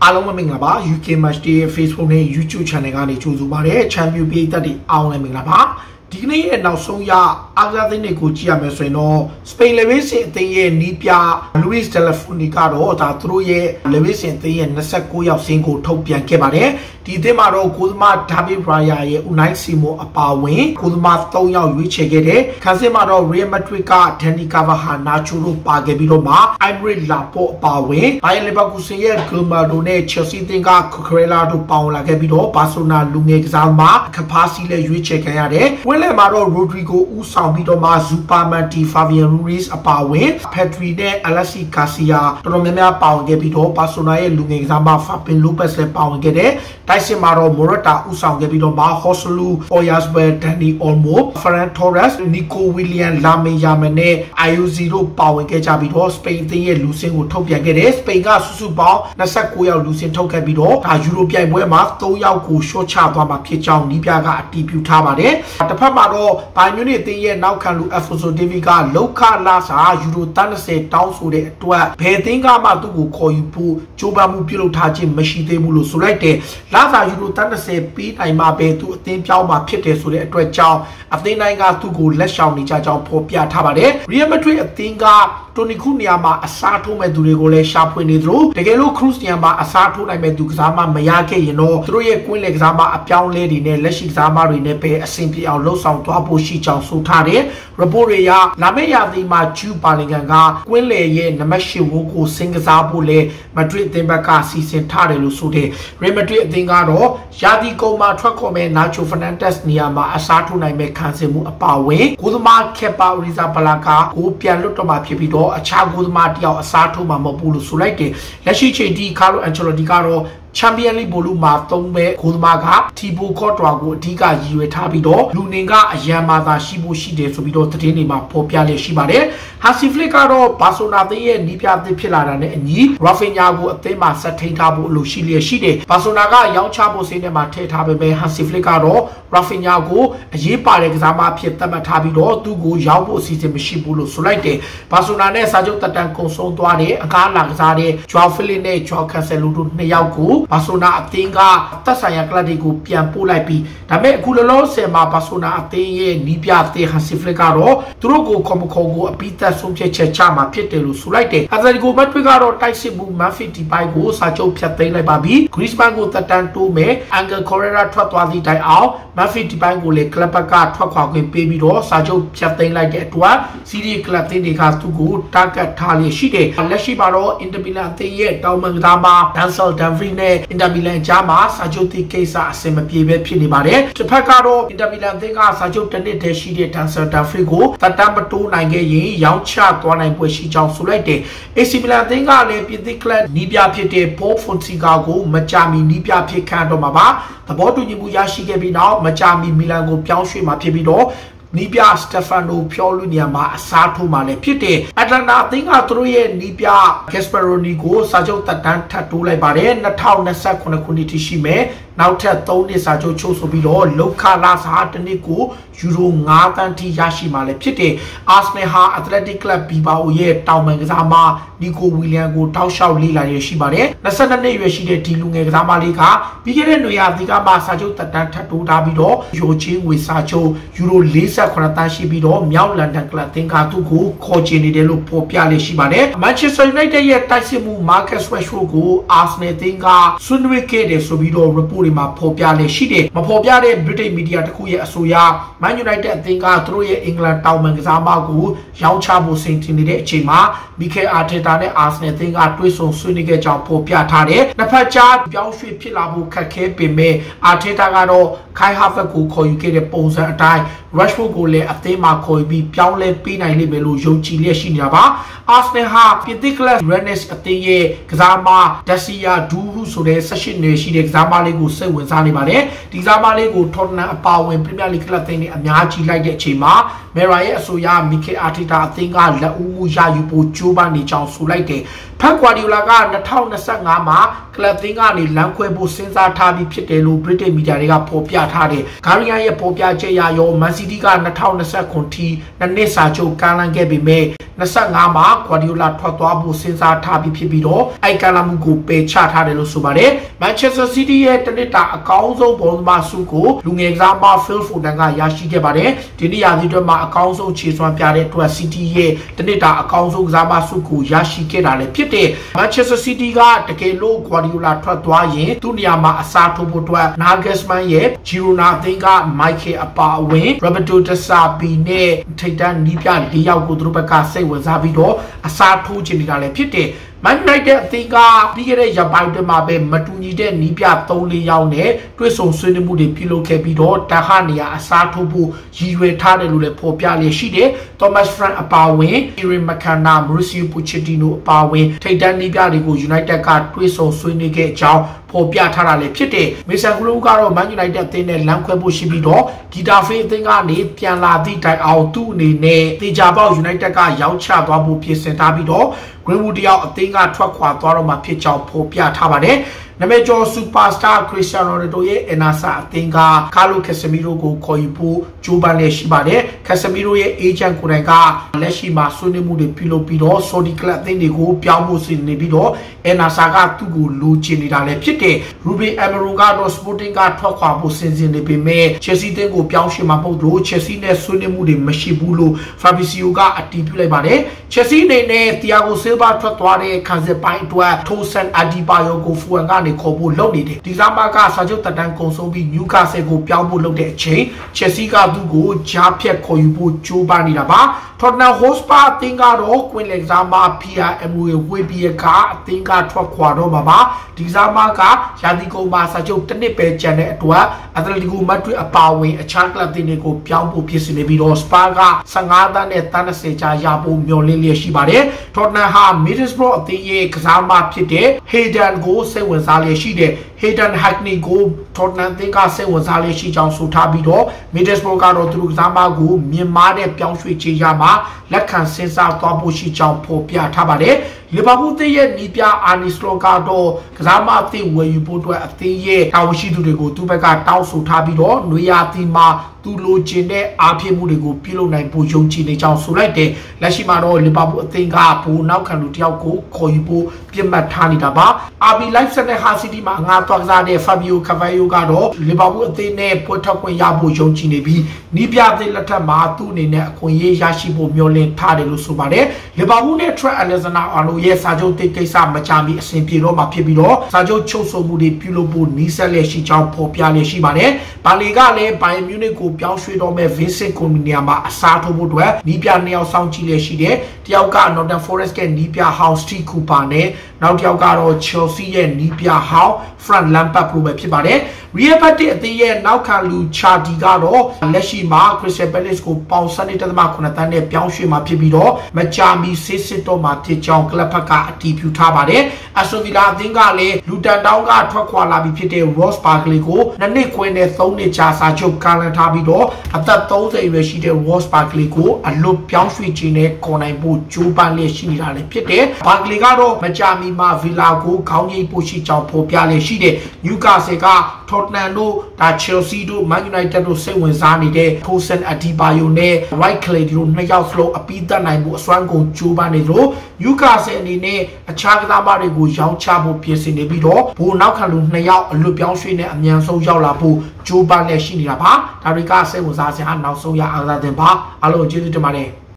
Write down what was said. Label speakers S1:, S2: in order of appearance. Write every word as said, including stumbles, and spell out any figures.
S1: အားလုံးမင်္ဂလာပါ U K Match Day Facebook နဲ့ YouTube Channel ကနေကြိုဆိုပါရစေ Champion ပြည်သက်တွေအားလုံးမင်္ဂလာပါဒီကနေ့ရဲ့နောက်ဆုံးရအားကစားသင်းတွေကိုကြည့်ရမယ်ဆိုရင်တော့ Spain Levesin အသင်းရဲ့နီးပြ Luis de la Fuente ကတော့ဒါသူတို့ရဲ့ Levesin အသင်းရဲ့twenty-nineယောက်စင်းကိုထုတ်ပြန်ခဲ့ပါတယ်ဒီအသင်းမှာတော့ကိုသမား David Raya ရဲ့ Unai Simon အပါအဝင်ကိုသမားthreeယောက်ရွေးချယ်ခဲ့တယ်ခန်းစင်းမှာတော့ Real Madrid က Dani Carvajal Nacho တို့ပါခဲ့ပြီးတော့မှ Aymeric Laporte အပါအဝင် Bayer Leverkusen ရဲ့ Grimaldo နဲ့ Chelsea အသင်းက Cucurella တို့ပေါင်းလာခဲ့ပြီးတော့ Barcelona လူငယ်ကစားသမား Capasi လည်းရွေးချယ်ခံရတယ်ဝင်းလယ်မှာတော့ Rodrigo ဦးဆောင်ပြီးတော့မှ Superman Di Fabian Ruiz အပါအဝင် Pedri နဲ့ Alexis Garcia တော်တော်များများပါဝင်ခဲ့ပြီးတော့ Barcelona ရဲ့လူငယ်ကစားသမား Fermin Lopez လည်းပါဝင်ခဲ့တယ်တိုက်စစ်မှာတော့ Morata ဦးဆောင်ခဲ့ပြီးတော့မှ Joselu Oyarzabal Dani Olmo Ferran Torres Nico Williams Lamine Yamal နဲ့ Ayuso တို့ပါဝင်ခဲ့ကြပြီးတော့ Spain အသင်းရဲ့လူစင်းကိုထုတ်ပြန်ခဲ့တယ် Spain ကစုစုပေါင်းtwenty-nineယောက်လူစင်းထုတ်ခဲ့ပြီးတော့ဒါယူရိုပြိုင်ပွဲမှာthreeယောက်ကိုရှော့ချသွားမှာဖြစ်ကြောင်းနီးပြကအတည်ပြုထားပါတယ်တစ်ဖက်မှာတော့ဘိုင်မြူနစ်အသင်းရဲ့နောက်ခံလူ Alphonso Davies ကလောက်ခလာစာယူရိုthirtyတောင်းဆိုတဲ့အတွက်ဘယ်အသင်းကမှသူ့ကိုခေါ်ယူဖို့ကြိုးပမ်းမှုပြုလုပ်ထားခြင်းမရှိသေးဘူးလို့ဆိုလိုက်တယ်လာစာယူရိုthirtyပြီးနိုင်မှာပဲသူအသင်းပြောင်းမှာဖြစ်တယ်ဆိုတဲ့အတွက်ကြောင့်အသင်းတိုင်းကသူ့ကိုလက်ရှောင်နေကြကြောင်းဖော်ပြထားပါတယ် Real Madrid အသင်းကတိုနီခုနေရာမှာအစားထိုးမဲ့သူတွေကိုလည်းရှာဖွေနေသလိုတကယ်လို့ Cruz နေရာမှာအစားထိုးနိုင်မဲ့သူကစားမမရခဲ့ရင်တော့သူတို့ရဲ့ကွင်းလေကစားမအပြောင်းလဲတွေနဲ့လက်ရှိကစားမတွေနဲ့ပဲအဆင်ပြေအောင်လှုပ်ဆောင်သွားဖို့ရှိကြောင်းဆိုထားတယ် report တွေရလာမယ့်ရာသီမှာ Jude Bellingham ကကွင်းလေရဲ့နံပါတ်eightဝန်းကိုစင်ကစားဖို့လဲ Madrid အသင်းဘက်ကစီစဉ်ထားတယ်လို့ဆိုတယ် Real Madrid အသင်းကတော့ရာသီကုန်မှာထွက်ခေါ်မဲ့ Nacho Fernandez နေရာမှာအစားထိုးနိုင်မဲ့ခံစစ်မှုအပါအဝင်ကိုသမား Kepa Arrizabalaga ကိုပြန်လွတ်တော့မှာဖြစ်ပြီးတော့အခြားကိုသမားတယောက်အစားထိုးမှာမဟုတ်ဘူးလို့ဆိုလိုက်တယ်လက်ရှိချိန်ထိ Carlo Ancelotti ကတော့Champions League ဘောလုံးမှာသုံးမဲ့ကိုသမားက Thibaut Courtois ကိုအဓိကရည်ရွယ်ထားပြီးတော့လူနေကအရန်မာသာရှိဖို့ရှိတယ်ဆိုပြီးတော့သတင်းတွေမှာဖော်ပြလျက်ရှိပါတယ် Hansi Flick ကတော့ Barcelona အသင်းရဲ့နီးပြအသင်းဖြစ်လာတာနဲ့အညီ Rafinha ကိုအသင်းမှာဆက်ထိန်ထားဖို့အလိုရှိလျက်ရှိတယ် Barcelona ကရောင်းချဖို့စိတ်နဲ့မှာထည့်ထားပေမဲ့ Hansi Flick ကတော့ Rafinha ကိုအရေးပါတဲ့ကစားမအဖြစ်သတ်မှတ်ထားပြီးတော့သူ့ကိုရောင်းဖို့အစီအစဉ်မရှိဘူးလို့ဆိုလိုက်တယ် Barcelona နဲ့စာချုပ်တက်တန်ကုန်ဆုံးသွားတဲ့အကားလာကစားတဲ့ Joao Felix နဲ့ Joao Cancelo တို့နှစ်ယောက်ကိုဘာဆိုနာအသင်းကသက်ဆိုင်ရာကလပ်တွေကိုပြန်ပို့လိုက်ပြီးဒါပေမဲ့အခုလောလောဆယ်မှာဘာဆိုနာအသင်းရဲ့နီးပြအသင်း Hansi Flick ကတော့သူတို့ကိုခေါ်မခေါ်ကိုအပိသက်ဆုံးဖြတ်ချက်ချမှာဖြစ်တယ်လို့ဆိုလိုက်တယ် Atletico Madrid ကတော့တိုက်စစ်မှု Memphis Depay ကိုစာချုပ်ဖြတ်သိမ်းလိုက်ပါပြီ Griezmann ကိုတက်တန်တိုးမယ် Angel Correa ထွက်သွားသည့်တိုင်အောင် Memphis Depay ကိုလည်းကလပ်ဘက်ကထွက်ခွာခွင့်ပေးပြီးတော့စာချုပ်ဖြတ်သိမ်းလိုက်တဲ့အတွက်စီးရီးကလပ်အသင်းတွေကသူ့ကိုတာဂက်ထားလျက်ရှိတယ်လက်ရှိမှာတော့ Inter Milan အသင်းရဲ့တောင်ပန်ကစားမ Denzel Dumfries နဲ့ Inter Milan ကြားမှာစာချုပ်တိကိစ္စအဆင်မပြေပဲဖြစ်နေပါတယ်တစ်ဖက်ကတော့ Inter Milan အသင်းကစာချုပ်တစ်နှစ်တည်းရှိတဲ့ Denzel Dumfries ကိုသက်တမ်းမတိုးနိုင်ခဲ့ရင်ရောင်းချသွားနိုင်ပွဲရှိကြောင်းဆိုလိုက်တယ် A C Milan အသင်းကလည်းပြင်သစ်ကလပ်နီးပြဖြစ်တဲ့ Paul Fonseca ကိုမကြာမီနီးပြဖြစ်ခံတော့မှာပါသဘောတူညီမှုရရှိခဲ့ပြီးနောက်မကြာမီမီလန်ကိုပြောင်းရွှေ့မှာဖြစ်ပြီးတော့နီးပြစတက်ဖာနိုဖျော်လူနေရာမှာအစားထိုးမှလည်းဖြစ်တယ်အတ္တလန်တာအသင်းကသူတို့ရဲ့နီးပြ Gasperoni ကိုစာချုပ်တက်တန်းထပ်တိုးလိုက်ပါတယ်twenty twenty-sevenခုနှစ်ထိရှိမယ်နောက်ထပ်threeနှစ်စာချုပ်ချုပ်ဆိုပြီးတော့လောက်ခလာစာတစ်နှစ်ကိုယူရိုfiveသန်းထိရရှိမှလည်းဖြစ်တယ်အာဆနယ်ဟာ Athletic Club Bilbao ရဲ့တောင်ပန်ကစားမနီကိုဝီလျံကိုတောက်လျှောက်လေးလာရရှိပါတယ်twenty-twoနှစ်ရွယ်ရှိတဲ့ဒီလူငယ်ကစားမလေးကပြီးခဲ့တဲ့နွေရာသီကမှစာချုပ်တက်တန်းထပ်တိုးထားပြီးတော့ရိုချင်းငွေစာချုပ်ယူရိုforty-sevenသန်းရှိပြီးတော့မြောက်လန်ဒန်ကလပ်သင်္ကာသူကိုခေါ်ချင်နေတယ်လို့ဖော်ပြလျက်ရှိပါတယ် Manchester United ရဲ့တိုက်စစ်မှု Marcus Rashford ကို Arsenal သင်္ကာဆွနွေးခဲ့တယ်ဆိုပြီးတော့ report တွေမှာဖော်ပြလျက်ရှိတယ်မဖော်ပြတဲ့ British media တခုရဲ့အဆိုအရ Man United အသင်းကသူတို့ရဲ့ England တောင်ပန်ကစားမကိုရောင်းချဖို့စိတ်ထင်နေတဲ့အချိန်မှာ Mikel Arteta နဲ့ Arsenal သင်းကတွဲဆုံဆွေးနွေးခဲ့ကြောင်းဖော်ပြထားတယ်နှစ်ဖက်ကြားပြောင်းရွှေ့ဖြစ်လာဖို့ခက်ခဲပေမဲ့ Arteta ကတော့ Kai Havertz ကိုခေါ်ယူခဲ့တဲ့ပုံစံအတိုင်း Rashford ကိုလည်းအသင်းမှာခေါ်ပြီးပြောင်းလဲပေးနိုင်လိမ့်မယ်လို့ယုံကြည်လျက်ရှိနေတာပါ Arsenal ဟာပြင်သစ်ကလပ် Rennes အသင်းရဲ့ကစားမ Dacia Douhu ဆိုတဲ့eighteenနှစ်ရှိတဲ့ကစားမလေးကိုစိတ်ဝင်စားနေပါတယ်ဒီကစားမလေးကိုထော်တနမ်အပါဝင်ပရီးမီးယားလိဂ်ကလပ်သင်းတွေအများကြီးလိုက်တဲ့အချိန်မှာမေရာရဲ့အဆိုအရမီကေအာတီတာအသင်းကလက်ဦးမှုရယူဖို့ကြိုးပမ်းနေကြောင်းဆိုလိုက်တယ်ဖက်ကွာဒီယိုလာက၂၀၂၅မှာကလပ်သင်းကနေလမ်းခွဲဖို့စဉ်းစားထားပြီးဖြစ်တယ်လို့ဗြိတိန်မီဒီယာတွေကဖော်ပြထားတယ်ဂါရီယာရဲ့ဖော်ပြချက်အရရောမန်စီးတီးက၂၀၂၉ထိနှစ်နှစ်စာချုပ်ကမ်းလှမ်းခဲ့ပေမဲ့၂၅မှာကွာဒီယိုလာထွက်သွားဖို့စဉ်းစားထားပြီးဖြစ်ပြီးတော့အိုက်ကလာမှုကိုပယ်ချထားတယ်လို့ဆိုပါတယ်မန်ချက်စတာစီးတီးရဲ့တနစ်တာအကောင်းဆုံးဘောလုံးသမားဆုကိုလူငယ်ကစားမဖီလ်ဖိုဒန်ကရရှိခဲ့ပါတယ်ဒီနေ့ရာသီအတွက်မှာအကောင်းဆုံးခြေစွမ်းပြတဲ့အတွက်စီးတီးရဲ့တနစ်တာအကောင်းဆုံးကစားမဆုကိုရရှိခဲ့တာလည်းဖြစ်တယ်မန်ချက်စတာစီးတီးကတကယ်လို့ကွာဒီယိုလာထွက်သွားရင်သူ့နေရာမှာအစားထိုးဖို့အတွက်နာဂက်စမန်ရဲ့ဂျီရိုနာအသင်းကမိုက်ကယ်အပါအဝင်ရိုဘတ်တိုတဆာပီနဲ့ထိတ်တန်းနီးပြ၄ယောက်ကိုသူတို့ဘက်ကစိတ်ဝင်စားပြီးတော့အစားထိုးချင်နေတာလည်းဖြစ်တယ်မန်ယူနိုက်တက်အသင်းကပြီးခဲ့တဲ့ရက်ပိုင်းတွင်မှာပဲမတူညီတဲ့နီးပြ၃၄ယောက်နဲ့တွဲဆုံဆွေးနွေးမှုတွေပြုလုပ်ခဲ့ပြီးတော့တဟနေရာအစားထိုးဖို့ရည်ရွယ်ထားတယ်လို့လည်းဖော်ပြလျက်ရှိတယ်။ Thomas Frank အပါအဝင် Erin McKenna, Mauricio Pochettino အပါအဝင်ထိပ်တန်းနီးပြတွေကို United ကတွဲဆုံဆွေးနွေးခဲ့ကြောင်းဖော်ပြထားတာလည်းဖြစ်တယ်။မေဆန်ဂလိုကတော့ Man United အသင်းနဲ့လမ်းခွဲဖို့ရှိပြီးတော့ဂီတာဖေးအသင်းကနေပြန်လာသည့်တိုင်အောင်သူ့အနေနဲ့တေချာပေါက် United ကရောက်ချသွားဖို့ပြင်ဆင်ထားပြီးတော့ Greenwood တယောက်အသင်းကထွက်ခွာသွားတော့မှဖြစ်ကြောင်းဖော်ပြထားပါတယ်။နမကျော်စူပါစတာခရစ္စတီယာနိုရိုနယ်ဒိုရဲ့အနာဆာအသင်းကကာလိုကက်ဆမီရိုကိုခေါ်ယူဖို့ကြိုးပမ်းလျက်ရှိပါတယ်။ကက်ဆမီရိုရဲ့အေဂျင့်ကိုယ်တိုင်ကလက်ရှိမှာဆွေးနွေးမှုတွေပြုလုပ်ပြီးတော့ဆော်ဒီကလပ်အသင်းတွေကိုပြောင်းဖို့စီစဉ်နေပြီးတော့အနာဆာကသူ့ကိုလိုချင်နေတာလည်းဖြစ်တယ်။ရူဘီအမရိုကတော့စပိုတင်းကထွက်ခွာဖို့စီစဉ်နေပေမဲ့ချက်စီတင်းကိုပြောင်းရွှေ့မှာမဟုတ်လို့ချက်စီနဲ့ဆွေးနွေးမှုတွေမရှိဘူးလို့ဖာဘီစီယိုကအတည်ပြုလိုက်ပါတယ်။ချက်စီအနေနဲ့တီယာဂိုဆီလ်ဗာထွက်သွားတဲ့ခံစစ်ပိုင်းအတွက်ထိုဆန်အဒီပါယိုကိုဖူအန်ကနေခေါ်ဖို့လုပ်နေတယ်ဒီဇာမာကစာချုပ်တက်တန်းကုန်ဆုံးပြီးနျူကာဆယ်ကိုပြောင်းဖို့လုပ်တဲ့အချိန်ချက်စီကသူ့ကိုဂျားဖြတ်ခေါ်ယူဖို့ကြိုးပမ်းနေတာပါထော်တနမ်ဟော့စပါအသင်းကတော့ကွင်းလက်ဇာမာ ပီ အာ အမ် ဝေဝေဘီယကအသင်းကထွက်ခွာတော့မှာပါဒီဇာမာကရာသီကုန်မှာစာချုပ်တစ်နှစ်ပဲကျန်တဲ့အတွက်အက်တလက်တီကိုမက်ဒရစ်အပါအဝင်အခြားကလပ်တွေကိုပြောင်းဖို့ဖြစ်နေပြီးတော့စပါကဆယ့်ငါးသန်းနဲ့တန်း၂၀ကြာရဖို့မျှော်လင့်လျက်ရှိပါတယ်ထော်တနမ်ဟာမီဒစ်ဘရော့အသင်းရဲ့ကစားမဖြစ်တဲ့ဟေဒန်ကိုစိတ်ဝင်စားလျက်ရှိတဲ့ဟေဒန်ဟက်နီကိုထော်တနမ်သင်းကစိတ်ဝင်စားလျက်ရှိကြောင်းဆိုထားပြီးတော့မီဒစ်ဘရော့ကတော့သူတို့ကစားမကိုမြင်မာတဲ့ပြောင်းရွှေ့ချေရမှာလက်ခံစဉ်းစားသွားဖို့ရှိကြောင်းဖော်ပြထားပါတယ်လီဗာပူးသင်းရဲ့နီးပြအာနီစလောကတော့ကစားမအသင်းဝယ်ယူဖို့အတွက်အသင်းရဲ့တာဝန်ရှိသူတွေကိုသူ့ဘက်ကတောင်းဆိုထားပြီးတော့နွေရာသီမှာသူလိုချင်တဲ့အားဖြည့်မှုတွေကိုပြုလုပ်နိုင်ဖို့ယုံကြည်နေကြောင်းဆိုလိုက်တယ်လက်ရှိမှာတော့လီဗာပူးအသင်းကဘူနောက်ခံလူတယောက်ကိုခေါ်ယူဖို့ပြစ်မှတ်ထားနေတာပါအာဘီလိုက်ဆက်တဲ့ဟာစီတီမှာငါသွားကစားတဲ့ဖာဘီယိုကာဗိုင်ယိုကတော့လီဗာပူးအသင်းနဲ့ပွဲထွက်ခွင့်ရဖို့ယုံကြည်နေပြီးနီးပြအသင်းလက်ထက်မှာသူ့အနေနဲ့အခွင့်အရေးရရှိဖို့မျှော်လင့်ထားတယ်လို့ဆိုပါတယ်လီဗာပူးနဲ့ Trent Alexander-Arnold ရဲ့စာချုပ်တိတ်ကိစ္စမချမီအဆင်ပြေတော့မှာဖြစ်ပြီးတော့စာချုပ်ချုပ်ဆိုမှုတွေပြုလုပ်ဖို့နီးစပ်လျက်ရှိကြောင်းဖော်ပြလျက်ရှိပါတယ်ဘာလီကလည်းဘိုင်မြူနစ်ကိုပြောင်းရွှေ့တော့မဲ့ Vincent Kompany မှာအစားထိုးဖို့အတွက်နီးပြနှစ်ယောက်စောင့်ကြည့်လျက်ရှိတယ်တယောက်က Nottingham Forest ကနီးပြ House Steve Cooper နဲ့နောက်တစ်ယောက်ကတော့ Chelsea ရဲ့နီးပြ House Frank Lampard လို့ပဲဖြစ်ပါတယ်Real Madrid အသင်းရဲ့နောက်ခံလူချာဒီကတော့လက်ရှိမှာ Crystal Palace ကိုပေါင်စနစ်တသမခုနှစ်တန်းနဲ့ပြောင်းရွှေ့မှာဖြစ်ပြီးတော့မကြာမီစစ်စစ်တော့မှာဖြစ်ကြောင်းကလပ်ဘက်ကအတည်ပြုထားပါတယ်။ Aston Villa အသင်းကလည်းလူတန်တောင်းကထွက်ခွာလာပြီးဖြစ်တဲ့ Ross Barkley ကိုနှစ်နှစ်ခွဲနဲ့သုံးနှစ်ကြာစာချုပ်ကမ်းလှမ်းထားပြီးတော့အသက်သုံးဆယ်အရွယ်ရှိတဲ့ Ross Barkley ကိုအလွတ်ပြောင်းရွှေ့ခြင်းနဲ့ခေါ်နိုင်ဖို့ကြိုးပမ်းလျက်ရှိနေတာလည်းဖြစ်တယ်။ Barkley ကတော့မကြာမီမှာ Villa ကိုခေါင်းငိပ်ဖို့ရှိကြောင်းဖော်ပြလျက်ရှိတဲ့ Newcastle ကTottenham တို့ဒါ Chelsea တို့ Man United တို့စိတ်ဝင်စားနေတဲ့ Tosin Adebayo နဲ့ White Clay တို့နှစ်ယောက်စလုံးအပြီးသတ်နိုင်မှုအစွမ်းကုန်ကြိုးပမ်းနေလို့ Newcastle အနေနဲ့အခြားကစားမတွေကိုရောင်းချဖို့ပြင်ဆင်နေပြီးတော့ဘိုးနောက်ခံလူနှစ်ယောက်အလွတ်ပြောင်းရွှေ့နဲ့အမြန်ဆုံးရောက်လာဖို့ကြိုးပမ်းလျက်ရှိနေတာပါဒါတွေကစိတ်ဝင်စားစရာနောက်ဆုံးရအားသာတင်ပါအားလုံးကျေးဇူးတင်ပါတယ်